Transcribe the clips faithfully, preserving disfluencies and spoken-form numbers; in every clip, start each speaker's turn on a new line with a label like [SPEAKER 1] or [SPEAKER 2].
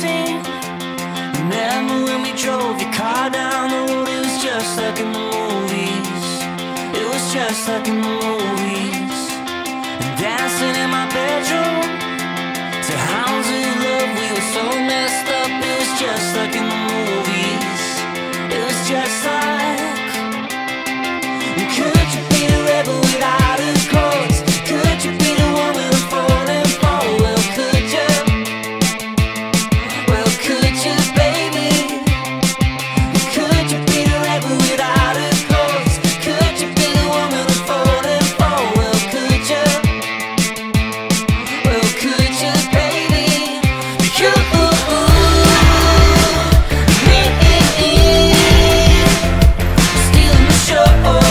[SPEAKER 1] scene. Remember when we drove your car down the road? It was just like in the movies. It was just like in the movies. And dancing in my bedroom to Hounds of Love, we were so messed up. It was just like in the movies. It was just like. Could you be the rebel without a cause? Could you be the one with a falling fall? Well, could you? Well, could you, baby? Could you be the rebel without a cause? Could you be the one with a falling fall? Well, could you? Well, could you, baby? You, me, stealing the show.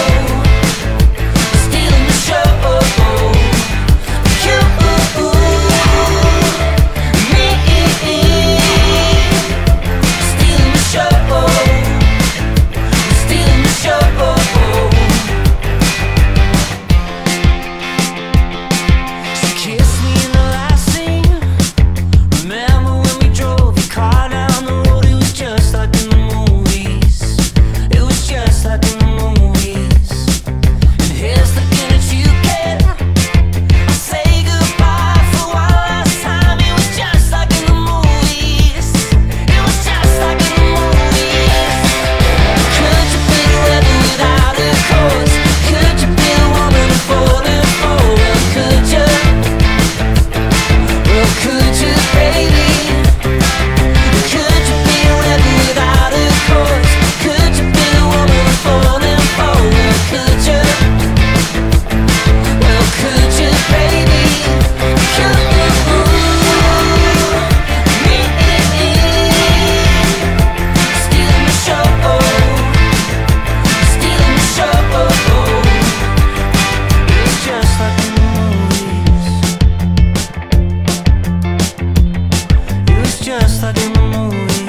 [SPEAKER 1] Just like in the movies.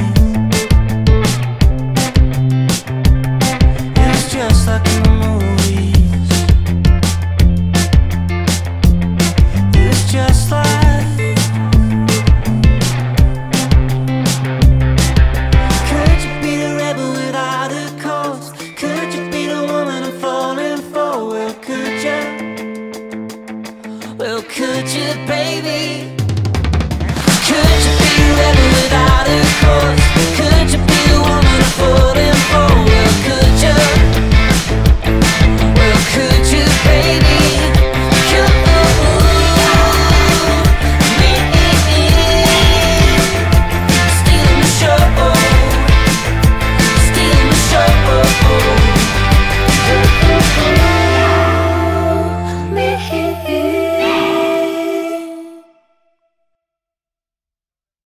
[SPEAKER 1] It's just like in the movies. It's just like. Could you be the rebel without a cause? Could you be the woman I'm falling for? Well, could you? Well, could you, baby? Could you be the rebel without a cause?